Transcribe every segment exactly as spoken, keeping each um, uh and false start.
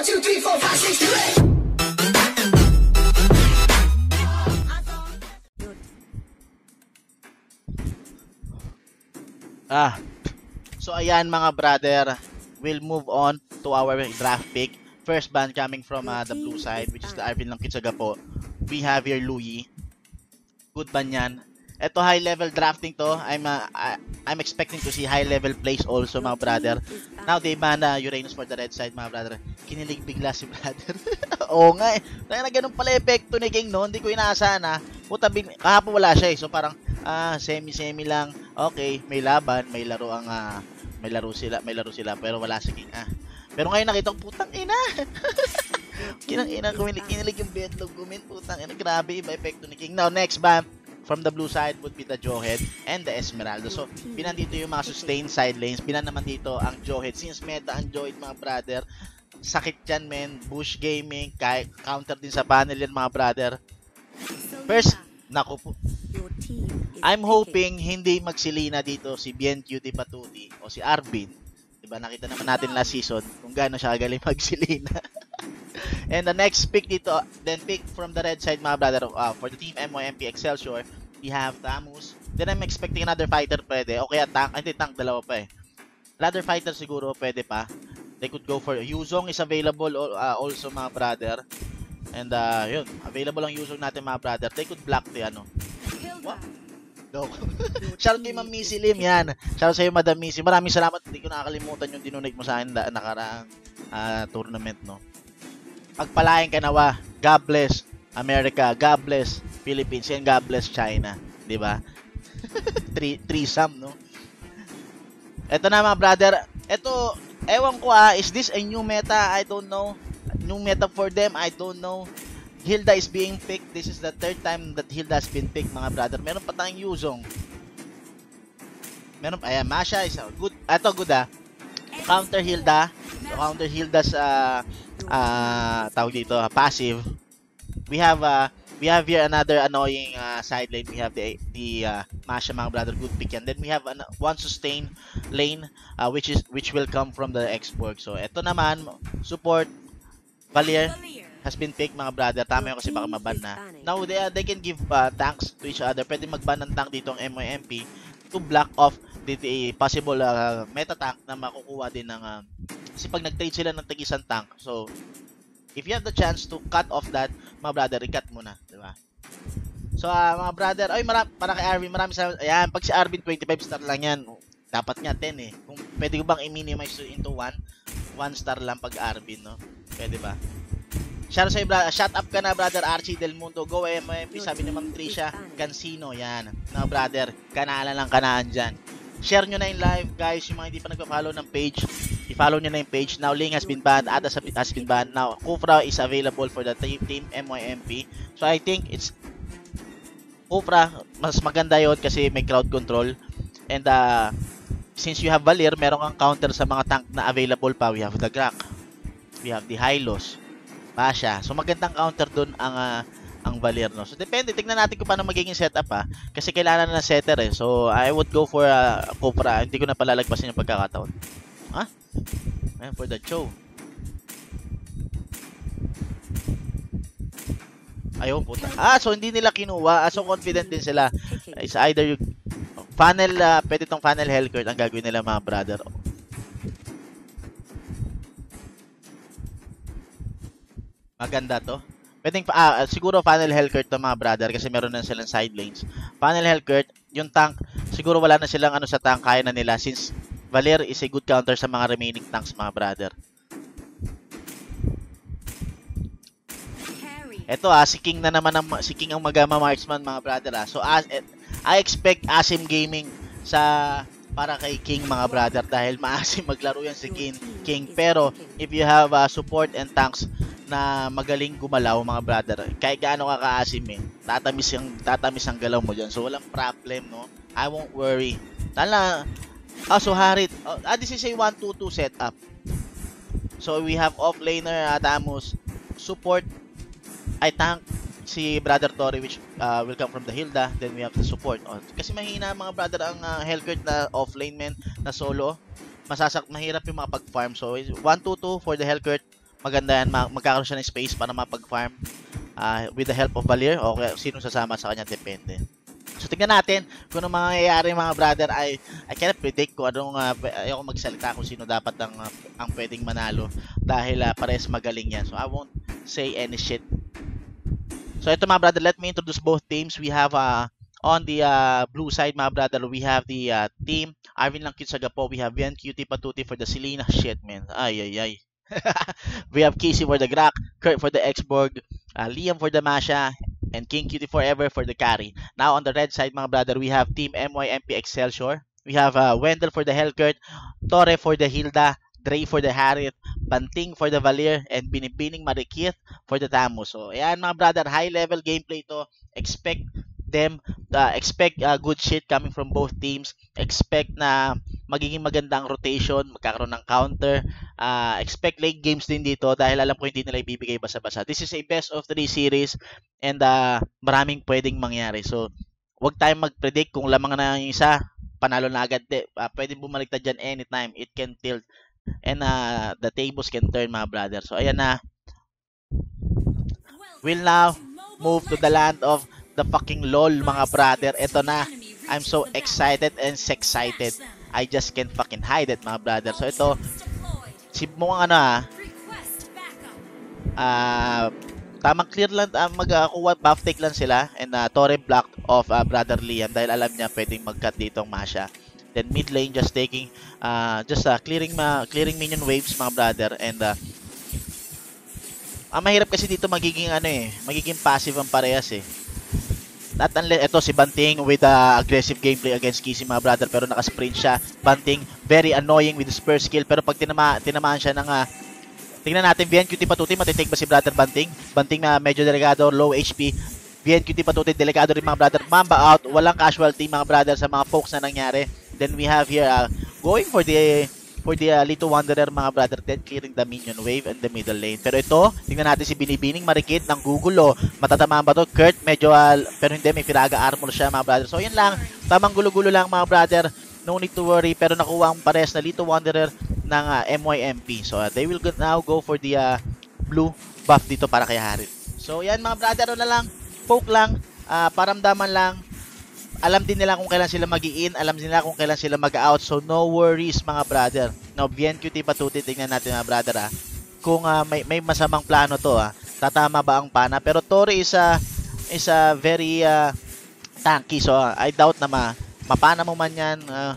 One, two, three, four, five, six, seven, eight. Ah, so ayan mga brother, we'll move on to our draft pick. First ban coming from uh, the blue side, which is the Arvin Langkitsaga po. We have here Louis. Good ban yan. Ito high level drafting to. I'm uh, I, I'm expecting to see high level plays also mga brother. Now they ban uh, Uranus for the red side mga brother. Kinilig bigla si brother. Oo nga eh. Kaya na ganun pala epekto ni King no. Hindi ko inaasahan ha. Puta big kahapon wala siya eh. So parang ah semi-semi lang. Okay, may laban, may laro ang uh, may laro sila, may laro sila pero wala si King ah. Pero ngayon nakita ko putang ina. Kinang ina kumilig kinilig yung betlog gumin putang ina. Grabe iba epekto ni King. Now next ban from the blue side would be the Jawhead and the Esmeralda. So, binan dito yung mga sustained side lanes. Binan naman dito ang Jawhead. Since meta ang Jawhead mga brother, sakit yan men. Bush Gaming, kahit counter din sa panel yan mga brother. First, naku po. I'm hoping hindi magsilina dito si Bien Cutie Patuti o si Arvin. Diba nakita naman natin last season kung gaano siya galing magsilina. And the next pick dito, then pick from the red side mga brother, uh, for the team M Y M P Excelsior, we have Tamus. Then I'm expecting another fighter pwede, o kaya tank, hindi tank dalawa pa eh. Another fighter siguro pwede pa. They could go for, Yuzong is available uh, also mga brother. And uh, yun, available ang Yuzong natin mga brother. They could block the ano. What? No. Shoutout kay Ma'am Missy Lim yan. Shoutout sa'yo Madam Missy. Maraming salamat, hindi ko nakakalimutan yung dinunig mo sa akin na nakaraang uh, tournament no. Pagpalain ka nawa. God bless America, God bless Philippines, and God bless China, 'di ba? Three threesome, no? Ito na mga brother. Ito, ewan ko ah, is this a new meta? I don't know. New meta for them, I don't know. Hilda is being picked. This is the third time that Hilda has been picked, mga brother. Meron pa tayong Yuzong. Meron pa, ayan, Masha is a good. Ito good ah. Counter Hilda. So, counter Hilda's uh, uh, tawag dito, uh, passive. We have uh, we have here another annoying uh, side lane. We have the the uh, Masha mga brother, good pick yan. Then we have an, one sustain lane uh, which is which will come from the X-Borg. So ito naman support Valier has been picked mga brother. Tama yun kasi baka maban na. Now they uh, they can give uh, tanks to each other. Pwede magban ng tank dito ang M Y M P to block off the, the possible uh, meta tank na makukuha din ng uh, kasi pag nag-trade sila ng tag-isang tank. So if you have the chance to cut off that, mga brother, i-cut mo na, di ba? So, uh, mga brother, ay, marami, para kay Arvin, marami sa, ayan, pag si Arvin, twenty-five star lang yan, dapat nga ten eh. Kung pwede ko bang i-minimize into one, one star lang pag Arvin, no? Pwede ba? Shout out sa'yo, brother, shut up ka na, brother, Archie Del Mundo, go M Y M P, sabi ni Ma'am Tricia, Cansino, yan. No, brother, kanala lang kanaan dyan. Share nyo na yung live, guys, yung mga hindi pa nagpa-follow ng page, i-follow nyo na yung page. Now, Ling has been banned, Adas has been banned. Now, Kufra is available for the team, team M Y M P. So, I think it's Kufra, mas maganda yun kasi may crowd control. And, uh, since you have Valir, meron kang counter sa mga tank na available pa. We have the Grak, we have the Hylos, Pasha. So, magandang counter dun ang uh, ang Valir, no? So, depende. Tignan natin kung paano magiging setup, ha? Kasi kailangan na ng setter, eh. So, I would go for uh, Kufra. Hindi ko na palalagpasin yung pagkakataon. Ha? Ayan, for the show. Ayun, puta. Ah, so hindi nila kinuha. Ah, so confident din sila. It's either you... Funnel, uh, pwede tong funnel Hellcourt ang gagawin nila, mga brother. Maganda to. Pwedeng, ah, siguro funnel Hellcourt to, mga brother, kasi meron na silang side lanes. Funnel Hellcourt, yung tank, siguro wala na silang ano sa tank, kaya na nila, since Valir is a good counter sa mga remaining tanks, mga brother. Ito ah, si King na naman ang, si King ang magama marksman, mga brother ah. So as, I expect Asim Gaming sa para kay King, mga brother, dahil maasim maglaro yan si King. King. Pero if you have uh, support and tanks na magaling gumalaw, mga brother, kahit gaano ka kaasim eh, tatamis ang tatamis ang galaw mo diyan. So walang problem, no. I won't worry. Tala. Ah, so Harit. Oh, ah, this is a one two two setup. So we have off laner at Amos, support ay tank si Brother Tori, which uh, will come from the Hilda. Then we have the support. Oh, kasi mahina, mga brother, ang uh, Hellcourt na offlane men na solo. Masasak mahirap yung mga pag-farm. So one two two for the Hellcourt. maganda yan, mag magkakaroon siya ng space para mapag-farm uh, with the help of Valier o kaya sino sasama sa kanya, depende. So tingnan natin kung ano mangyayari mga brother. I, I cannot predict kung anong uh, ayoko magsalita kung sino dapat ang, uh, ang pwedeng manalo dahil uh, parehas magaling yan. So I won't say any shit. So ito mga brother, let me introduce both teams. We have uh, on the uh, blue side mga brother, we have the uh, team Arvin Langkit Sagapo. We have Vian Cutie Patuti for the Selena. Shit man, ay ay ay. We have Casey for the Grak, Kurt for the Xborg, uh, Liam for the Masha, and King Cutie Forever for the carry. Now on the red side mga brother, we have Team M Y M P Excelsior. We have uh, Wendell for the Hellkurt, Torre for the Hilda, Dre for the Harriet, Banting for the Valier, and Binibining Marikit for the Tamu. So ayan mga brother, high level gameplay to. Expect them, uh, expect uh, good shit coming from both teams. Expect na magiging magandang rotation, magkakaroon ng counter. Uh, expect late games din dito dahil alam ko hindi nila ibibigay basa-basa. This is a best of three series and uh, maraming pwedeng mangyari. So, wag tayong mag-predict kung lamang na yung isa, panalo na agad. De, uh, pwedeng bumaliktad dyan anytime. It can tilt and uh, the tables can turn mga brother. So, ayan na. We'll now move to the land of the fucking LOL mga brother. Ito na. I'm so excited and excited. I just can't fucking hide it mga brother. So ito, si mukhang ano ah, uh, tamang clear lang, uh, mag-kuha, uh, buff take lang sila. And uh, Torre blocked off uh, brother Liam dahil alam niya pwedeng mag-cut dito ang Masha. Then mid lane just taking, uh, just uh, clearing, uh, clearing minion waves mga brother. And uh, ang mahirap kasi dito magiging ano eh, magiging passive ang parehas eh. Not unless, ito si Banting with uh, aggressive gameplay against Kissy mga brother, pero naka-sprint siya. Banting, very annoying with his first skill, pero pag tinama, tinamaan siya ng, uh, tingnan natin, V N Q T Patuti, matitake ba si brother Banting? Banting na uh, medyo delikado, low H P. V N Q T Patuti, delikado rin mga brother. Mamba out, walang casualty mga brother sa mga pokes na nangyari. Then we have here, uh, going for the for the uh, Lito Wanderer mga brother, then clearing the minion wave and the middle lane. Pero ito, tingnan natin si Binibining Marikit ng gugulo. Matatamaan ba to? Kurt, medyo, uh, pero hindi, may Firaga armor siya mga brother. So yun lang, tamang gulo-gulo lang mga brother. No need to worry, pero nakuha ang pares na Lito Wanderer ng uh, M Y M P. So uh, they will now go for the uh, blue buff dito para kay Harit. So yan mga brother, ano na lang, poke lang, uh, paramdaman lang. Alam din nila kung kailan sila mag-i-in, alam din nila kung kailan sila mag-out. So no worries mga brother. Now, V N Q T Patuti, tingnan natin mga brother ah. Kung uh, may, may masamang plano to ah. Tatama ba ang pana? Pero Torre is a, is a very uh, tanky. So uh, I doubt na ma, mapana mo man yan. Uh,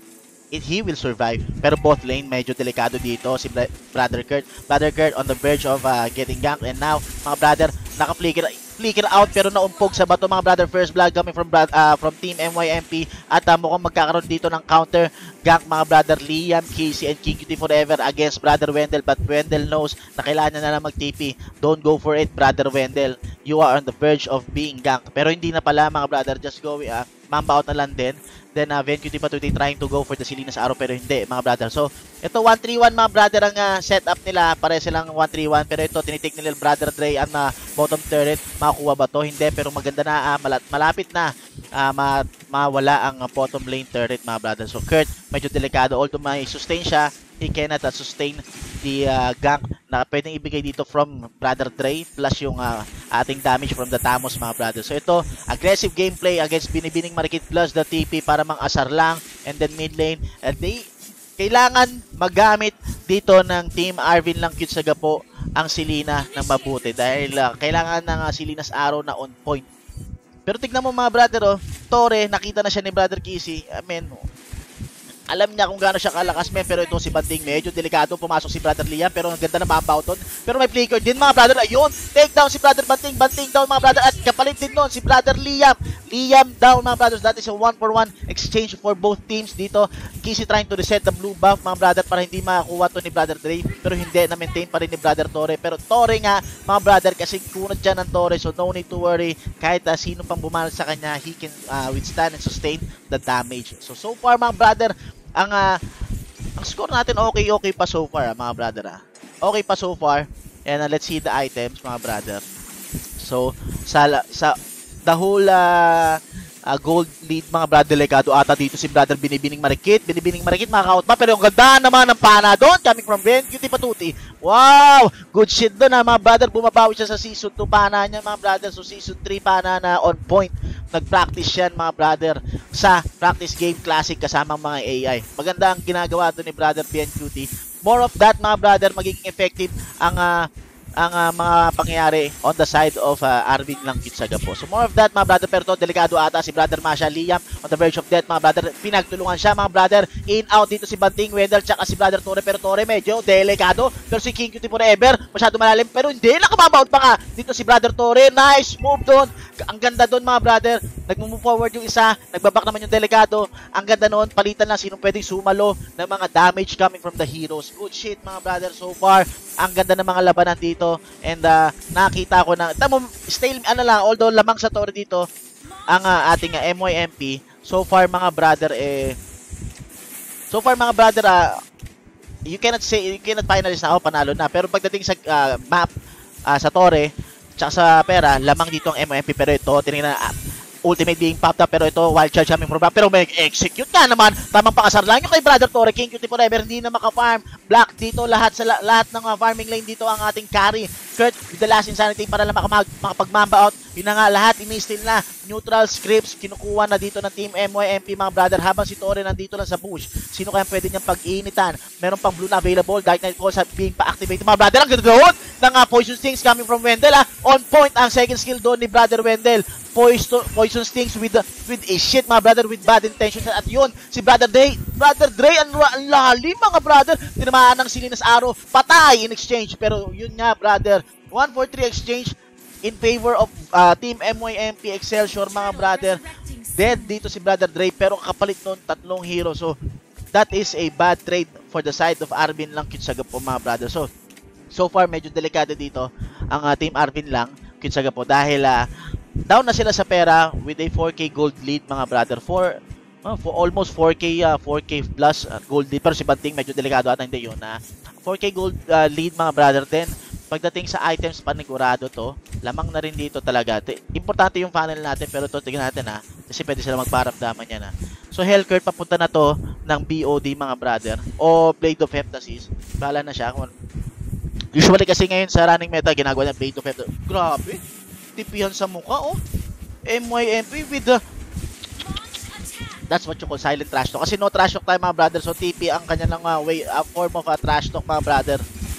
it, he will survive. Pero both lane medyo delikado dito. Si Brother Kurt. Brother Kurt on the verge of uh, getting ganked. And now, mga brother, naka-flicker flicker out pero naumpog sa bato mga brother. First blood coming from uh, from team M Y M P at uh, mukhang magkakaroon dito ng counter gank mga brother Liam, Casey and King Cutie Forever against brother Wendell, but Wendell knows na kailangan na lang mag-T P. Don't go for it brother Wendell, you are on the verge of being ganked. Pero hindi na pala mga brother, just go uh, mamba out na lang din. Then uh, V N Q T Patuti trying to go for the Salinas arrow pero hindi mga brother. So ito one three one mga brother ang uh, setup nila, pare silang one three one pero ito tinitake nila brother Dre ang uh, bottom turret. Makakuha ba to? Hindi, pero maganda na, uh, malapit na uh, ma mawala ang uh, bottom lane turret mga brother. So Kurt medyo delikado, although may sustain siya, he cannot uh, sustain the uh, gank na pwedeng ibigay dito from brother Dre plus yung uh, ating damage from the Tamos mga brother. So ito, aggressive gameplay against Binibining Marikit plus the T P para mang asar lang. And then mid lane, uh, they kailangan magamit dito ng team Arvin Langkit Sagapo ang Selena ng mabuti dahil uh, kailangan ng uh, Selena's arrow na on point. Pero tignan mo mga brother oh, Torre, nakita na siya ni brother Kissy. I mean, alam niya kung gaano siya kalakas men, pero ito si Banting medyo delikado, pumasok si brother Liam pero ang ganda na mambauton, pero may flicker din mga brother. Ayun, take down si brother Banting, Banting down mga brother, at kapalit din nun si brother Liam, Liam down mga brothers. That is a one for one exchange for both teams dito. Kissy trying to reset the blue buff mga brother para hindi makakuha to ni brother Dre, pero hindi, na maintain pa rin ni brother Torre. Pero Torre nga mga brother kasi kunod dyan ng Torre, so no need to worry, kahit uh, sino pang bumal sa kanya, he can uh, withstand and sustain the damage. So so far mga brother, ang uh, ang score natin okay okay pa so far ah, mga brother ah. Okay pa so far. And uh, let's see the items mga brother. So sa sa the whole uh, uh, gold lead mga brother. Delikado ata dito si brother Binibining Marikit. Binibining Marikit makaka-out pa, pero yung ganda naman ng pana doon coming from Ben Cutie Patuti. Wow! Good shit doon ha mga brother. Bumabawi siya sa season two pana niya mga brother. So season three pana na on point. Nag-practice yan mga brother sa practice game classic kasama mga A I. Maganda ang ginagawa doon ni brother Ben Cutie. More of that mga brother, magiging effective ang uh, ang uh, mga pangyayari on the side of uh, Arvin Langkitsaga po. So more of that mga brother, pero to delikado ata si brother Masha Liam on the verge of death mga brother. Pinagtulungan siya mga brother. In out dito si Banting Wendell tsaka si brother Torre, pero Torre medyo delikado. Pero si King Cutie Forever masyado malalim, pero hindi nakamabout pa nga dito si brother Torre. Nice move doon. Ang ganda doon mga brother. Nagmo-move forward yung isa, nagbabak naman yung delikado. Ang ganda noon, palitan lang sinong pwedeng sumalo ng mga damage coming from the heroes. Good shit mga brother so far. Ang ganda ng mga labanan dito, and uh, nakita ko na tamo stale ano lang, although lamang sa Torre dito ang uh, ating uh, M Y M P. So far mga brother eh so far mga brother uh, you cannot say you cannot finalize na oh, panalo na, pero pagdating sa uh, map uh, sa Torre tsaka sa pera, lamang dito ang M Y M P. Pero ito tinignan uh, ultimate being popped up, pero ito wild charge coming from back, pero may execute nga naman, tamang pakasar lang yung kay brother Torre. King Cutie Forever hindi na maka-farm. Black dito, lahat sa lahat ng uh, farming lane dito ang ating carry. Kurt with the last insanity para lang makamag, makapag-mamba out. Yun na nga, lahat ini-steal na. Neutral scripts kinukuha na dito ng team M Y M P mga brother, habang si Torre nandito lang sa bush. Sino kaya pwede niyang pag-iinitan? Meron pang blue na available. Dark Knight Calls being pa-activate mga brother. Ang ganda doon ng uh, Poison Stings coming from Wendell. Ah. On point ang second skill doon ni brother Wendell. Poison, poison Stings with uh, with a shit mga brother, with bad intentions. At yun, si brother Dre, brother Dre, ang, ang lalim mga brother. Tinamaan ng Silinas Arrow, patay in exchange. Pero yun nga brother, one for three exchange in favor of uh, team M Y M P Excelsior mga brother. Dead dito si brother Dre, pero kapalit nun tatlong hero. So that is a bad trade for the side of Arvin Langkitsaga po mga brother. So so far medyo delikado dito ang uh, team Arvin Langkitsaga po, dahil uh, down na sila sa pera with a four K gold lead mga brother. For, uh, for almost four K uh, four K plus uh, gold lead, pero si Banting medyo delikado ata, hindi yun na uh, four K gold uh, lead mga brother. Then pagdating sa items, panigurado to, lamang na rin dito talaga. Importante yung funnel natin, pero to tingnan natin ha, kasi pwede sila magparamdaman yan ha. So Hellcurt papunta na to ng B O D mga brother, o Blade of Heptasis, bala na siya. Usually kasi ngayon sa running meta ginagawa niya Blade of Heptasis. Grabe, tipihan sa mukha oh. M Y M P with the, that's what you call silent trash talk, kasi no trash talk tayo mga brother. So T P ang kanya lang uh, way, uh, form of uh, trash talk mga brother.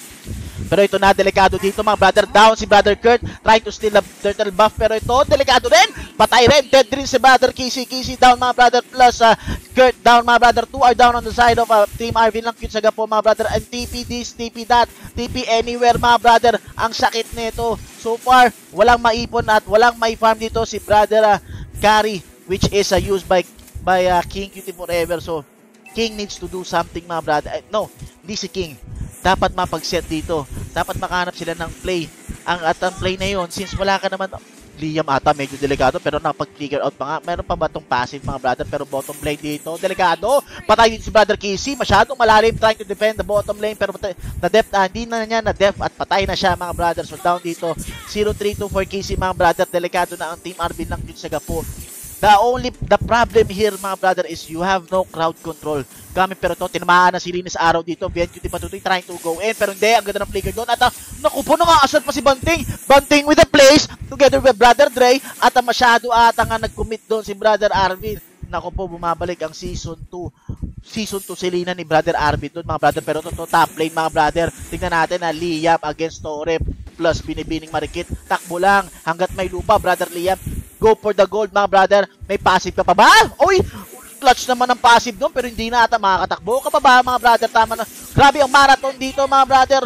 Pero ito na, delikado dito mga brother. Down si brother Kurt, trying to steal the turtle buff, pero ito delikado rin, patay rin. Dead rin si brother Kisi. Kisi down mga brother, plus uh, Kurt down mga brother. Two are down on the side of uh, team Arvin Langkitsaga po mga brother. And T P this, T P that, T P anywhere mga brother. Ang sakit nito. So far walang maipon at walang mai-farm dito si brother uh, Carry, which is uh, used by by uh, King Cutie Forever. So King needs to do something mga brother. Uh, no, hindi si King. Dapat mapag-set dito. Dapat makahanap sila ng play. Ang at ang play na yun, since wala ka naman, Liam ata medyo delikado, pero napag-figure out pa nga. Meron pa ba itong passive mga brother, pero bottom lane dito, delikado. Patay dito si brother Kisi, masyadong malalim, trying to defend the bottom lane, pero na-def na, hindi na niya na-def at patay na siya mga brother. So down dito, zero three two for Kisi mga brother, delikado na ang team Arvin Langkitsaga po. The only, the problem here mga brother is you have no crowd control. Kami pero to, tinamaan na si Linis Araw dito. Ben Cutie Patuti trying to go in, pero hindi, ang ganda ng flicker doon. At uh, naku po, nakakasal pa si Banting. Banting with the place, together with brother Dre. At uh, masyado ata nga nag-commit doon si brother Arvin. Naku po, bumabalik ang season two. Season two silina ni brother Arvin doon mga brother. Pero to, to top lane mga brother. Tingnan natin na uh, Liam against Torre plus Binibining Marikit. Takbo lang hanggat may lupa brother Liam. Go for the gold mga brother. May passive ka pa ba? Oy! Clutch naman ang passive doon, pero hindi na ata makakatakbo ka pa ba mga brother. Tama na. Grabe ang marathon dito mga brother.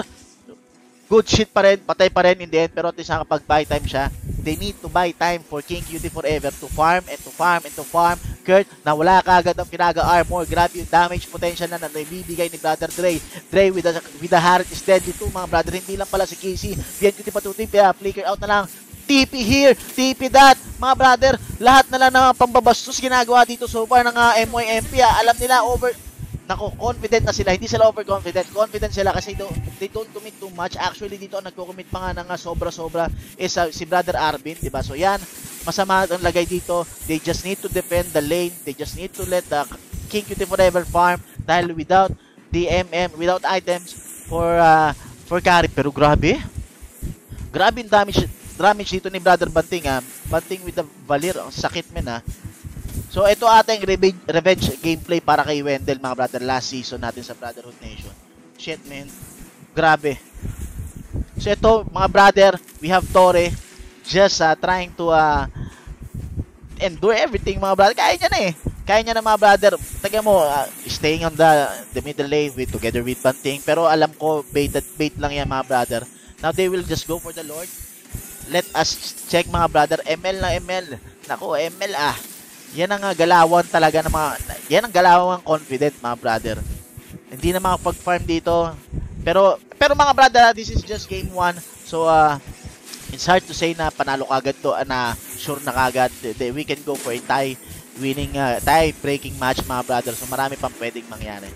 Good shit pa rin. Patay pa rin in the end, pero at least nakapag-buy time siya. They need to buy time for King Cutie Forever to farm and to farm and to farm. Kurt, na wala kagad ang pinaga armor. Grabe yung damage potential na na naibibigay ni brother Dre. Dre with the, with the Harriet is deadly too mga brother. Hindi lang pala si Casey. Ben Cutie Patuti, uh, flicker out na lang. T P here, T P that, mga brother, lahat na lang ng pambabastos ginagawa dito so far ng uh, M Y M P. Ah. Alam nila over Nako, confident na sila. Hindi sila overconfident. Confident sila kasi do, they don't commit too much. Actually, dito ang nagko-commit pa nga ng uh, sobra-sobra is uh, si Brother Arvin, di ba? So, yan. Masama ang lagay dito. They just need to defend the lane. They just need to let the King Cutie Forever farm dahil without the M M, without items for uh, for carry. Pero grabe. Grabe yung damage, damage dito ni Brother Banting. Ah. Banting with the Valir. Ang sakit men ah. So, ito ating revenge, revenge gameplay para kay Wendell, mga brother, last season natin sa Brotherhood Nation. Shit, man. Grabe. So, ito, mga brother, we have Torre just uh, trying to uh, endure everything, mga brother. Kaya niya na eh. Kaya niya na, mga brother. Taga mo, uh, staying on the, the middle lane with, together with Banting. Pero alam ko, bait, bait lang yan, mga brother. Now, they will just go for the Lord. Let us check, mga brother. M L na M L. Naku, M L ah. Yan ang uh, galawan talaga ng mga, yan ang galawang confident, mga brother. Hindi na makapag-farm dito. Pero, pero mga brother, this is just game one. So, uh, it's hard to say na panalo kagad to, uh, na sure na kagad. We can go for a tie winning, uh, tie breaking match, mga brother. So, marami pang pwedeng mangyari.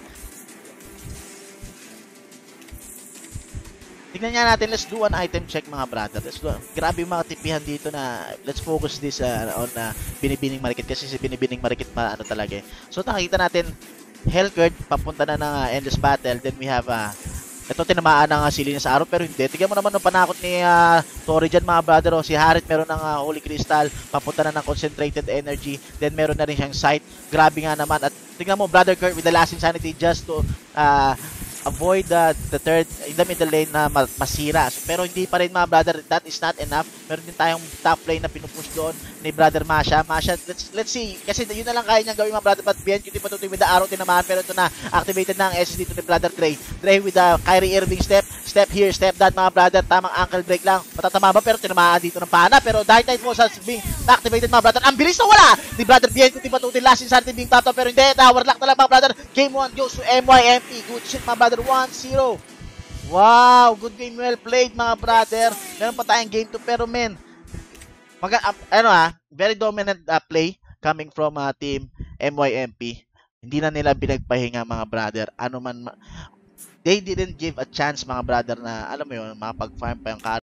Tignan nga natin, let's do an item check, mga brother. Let's do, grabe yung mga tipihan dito na let's focus this uh, on uh, Binibining Marikit kasi si Binibining Marikit pa ano talaga eh. So nakita natin Hellcurd papunta na ng uh, Endless Battle. Then we have uh, ito tinamaan ng uh, sili sa araw pero hindi. Tignan mo naman yung panakot ni uh, Torre dyan, mga brother. O, si Harit meron ng uh, Holy Crystal, papunta na ng Concentrated Energy. Then meron na rin siyang Sight. Grabe nga naman. At tignan mo, Brother Kurt with the last Insanity just to uh, avoid uh, the third in the middle lane na masira. Pero hindi pa rin, mga brother, that is not enough. Meron din tayong top lane na pinupush doon ni Brother Masha. Masha, let's let's see. Kasi yun na lang kaya niyang gawin, mga brother. But B N Q T patuloy with the arrow tinamaan. Pero ito na, activated na ang S S dito ni Brother Dre. Dre with the Kyrie Irving step. Step here, step that, mga brother. Tamang ankle break lang. Matatama ba? Pero tinamaan dito ng pana. Pero Dark Knight mo sa being activated, mga brother. Ang bilis na wala ni Brother B N Q T patuloy. Last insanity being tato. Pero hindi. Tower lock na lang, mga brother. Game one goes to M Y M P. Good shit, mga brother. one zero. Wow, good game, well played, mga brother. Meron pa tayong game two pero men, mag uh, ano ah, very dominant uh, play coming from uh, team M Y M P. Hindi na nila pinagpahinga, mga brother. Ano man, they didn't give a chance, mga brother, na alam mo yun, makapag-farm pa yung